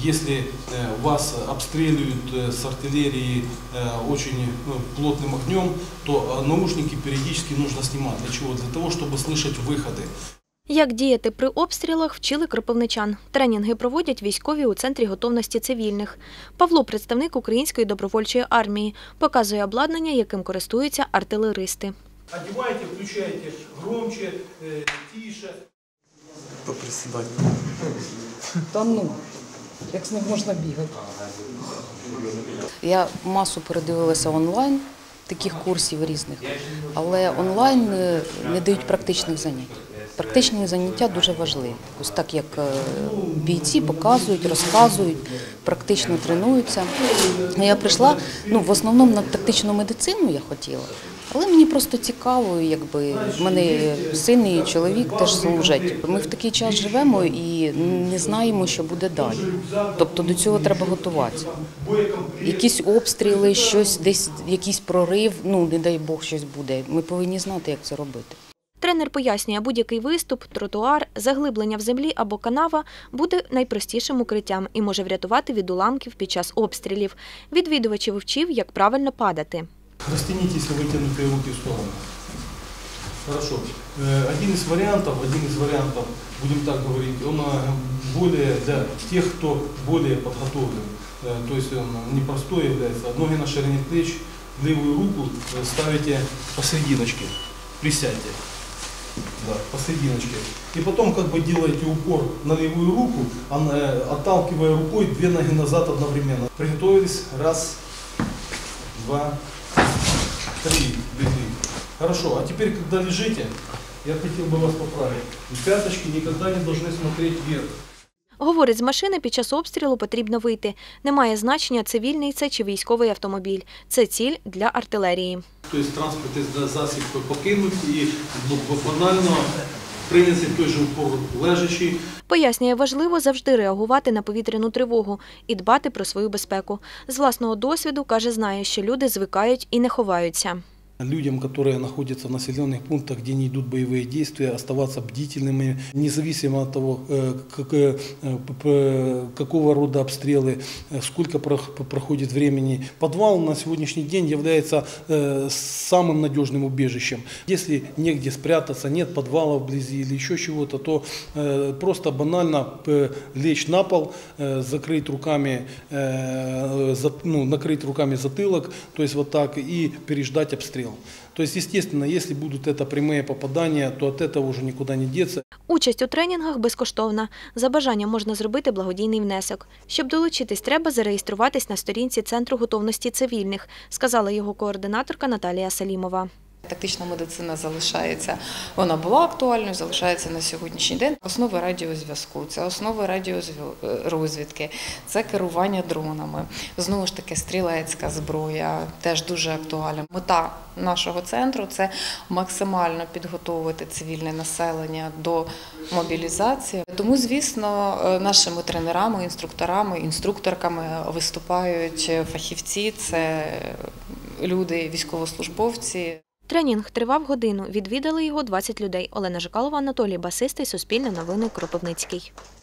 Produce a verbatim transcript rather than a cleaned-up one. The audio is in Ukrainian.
если вас обстреливают с артиллерии очень плотным огнем, то наушники периодически нужно снимать. Для чего? Для того, чтобы слышать выходы. Як діяти при обстрілах, вчили кропивничан. Тренінги проводять військові у Центрі готовності цивільних. Павло – представник Української добровольчої армії. Показує обладнання, яким користуються артилеристи. Одівайте, включайте громче, тише. Поприсідати. Там, ну, як з ним можна бігати. Я масу передивилася онлайн таких курсів різних, але онлайн не дають практичних занять. Практичні заняття дуже важливі. Ось так, як бійці показують, розказують, практично тренуються. Я прийшла, ну, в основному на тактичну медицину я хотіла, але мені просто цікаво, якби, в мене син і чоловік теж служать. Ми в такий час живемо і не знаємо, що буде далі. Тобто до цього треба готуватися. Якісь обстріли, щось десь, якийсь прорив, ну, не дай Бог, щось буде. Ми повинні знати, як це робити. Тренер пояснює, будь-який виступ, тротуар, заглиблення в землі або канава буде найпростішим укриттям і може врятувати від уламків під час обстрілів. Відвідувачів вчив, як правильно падати. Растянитесь, вытянутые руки в сторону. Хорошо. Один из вариантов, один из вариантов, будем так говорить, он более для тех, кто более подготовлен. То есть он непростой является. Ноги на ширине плеч, левую руку ставите посерединочке, присядьте. Да, посерединочке. И потом как бы делаете упор на левую руку, отталкивая рукой две ноги назад одновременно. Приготовились. Раз, два, три. Легли. Хорошо. А теперь, когда лежите, я хотел бы вас поправить. Пяточки никогда не должны смотреть вверх. Говорить, з машини під час обстрілу потрібно вийти. Немає значення, цивільний це чи військовий автомобіль. Це ціль для артилерії. Тобто транспортний засіб покинуть і банально прийняти той же упор лежачий. Пояснює, важливо завжди реагувати на повітряну тривогу і дбати про свою безпеку. З власного досвіду, каже, знає, що люди звикають і не ховаються. Людям, которые находятся в населенных пунктах, где не идут боевые действия, оставаться бдительными, независимо от того, какого рода обстрелы, сколько проходит времени. Подвал на сегодняшний день является самым надежным убежищем. Если негде спрятаться, нет подвала вблизи или еще чего-то, то просто банально лечь на пол, закрыть руками, ну, накрыть руками затылок, то есть вот так, и переждать обстрел. То есть, естественно, если будут это прямые попадания, то от этого уже никуда не деться. Участь у тренінгах безкоштовна. За бажанням можна зробити благодійний внесок. Щоб долучитись, треба зареєструватись на сторінці Центру готовності цивільних, сказала його координаторка Наталія Салімова. Тактична медицина залишається, вона була актуальною, залишається на сьогоднішній день. Основи радіозв'язку, це основи радіорозвідки, це керування дронами. Знову ж таки, стрілецька зброя теж дуже актуальна. Мета нашого центру – це максимально підготовити цивільне населення до мобілізації. Тому, звісно, нашими тренерами, інструкторами, інструкторками виступають фахівці, це люди, військовослужбовці. Тренінг тривав годину. Відвідали його двадцять людей. Олена Жикалова, Анатолій Басистий, Суспільне новини, Кропивницький.